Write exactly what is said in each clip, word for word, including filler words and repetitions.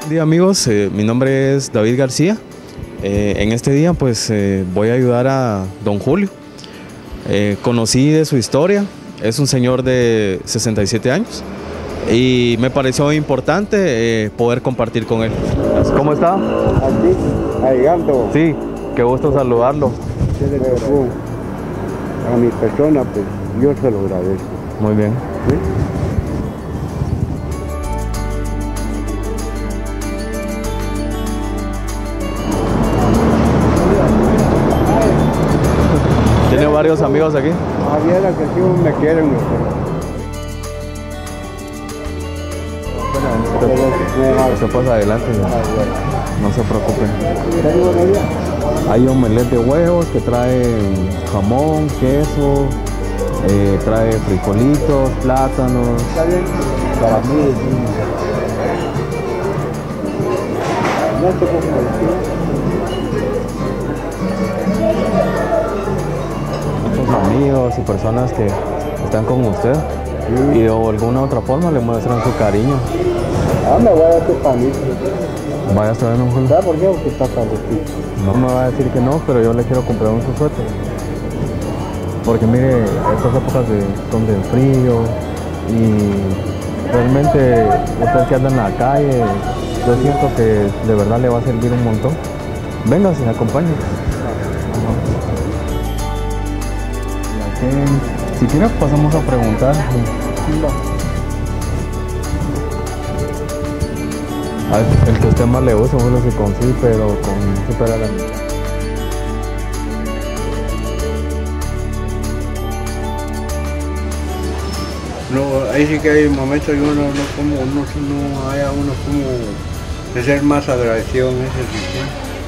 día amigos, eh, mi nombre es David García. Eh, en este día pues eh, voy a ayudar a don Julio. Eh, conocí de su historia, es un señor de sesenta y siete años y me pareció importante eh, poder compartir con él. ¿Cómo está? Aquí, llegando. Sí, qué gusto saludarlo. A mi persona, pues yo se lo agradezco. Muy bien. ¿Sí? ¿Tiene varios amigos aquí? Ah, viera que sí me quieren. Se pasa adelante, ya. No se preocupen. Hay omelette de huevos que trae jamón, queso, eh, trae frijolitos, plátanos. Está bien. Para mí, sí. No te Muchos amigos y personas que están con usted sí. Y de alguna otra forma le muestran su cariño. Ah, me voy a dar tu panito. Vaya a estar en un juego. ¿Sabes por qué? Porque está tan riquito. No me va a decir que no, pero yo le quiero comprar un suéter. Porque mire, estas épocas de, son de frío y realmente usted que anda en la calle, yo siento que de verdad le va a servir un montón. Véngase, acompáñenos. Si quiere pasamos a preguntar. El que usted más le gusta es el con sí, pero con super a la mitad. No, ahí sí que hay momentos que uno no como, uno no haya uno como de ser más agradecido en ese sentido.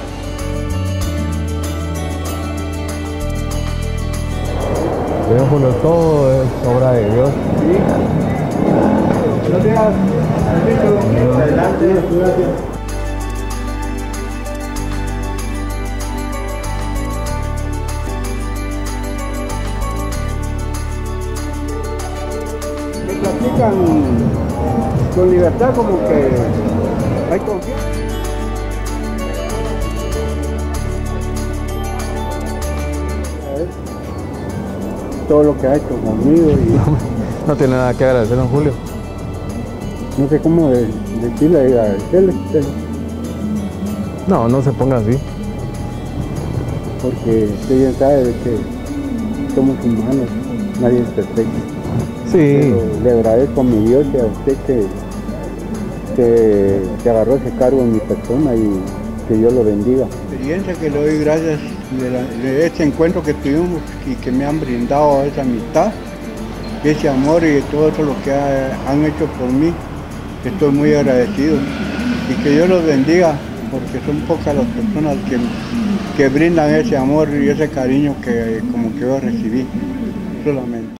Pero Julio, todo es obra de Dios. Sí. Gracias. Adelante. Gracias. Me platican con libertad como que hay confianza. Todo lo que ha hecho conmigo y no tiene nada que agradecer, don Julio. No sé cómo de, decirle a agradecerle. No, no se ponga así. Porque usted bien sabe de que somos humanos, nadie es perfecto. Sí. Pero le agradezco a mi Dios y a usted que, que, que agarró ese cargo en mi persona y que Dios lo bendiga. La experiencia que le doy gracias de, la, de este encuentro que tuvimos y que me han brindado esa amistad, ese amor y todo eso lo que ha, han hecho por mí. Estoy muy agradecido y que Dios los bendiga porque son pocas las personas que, que brindan ese amor y ese cariño que como que yo recibí solamente.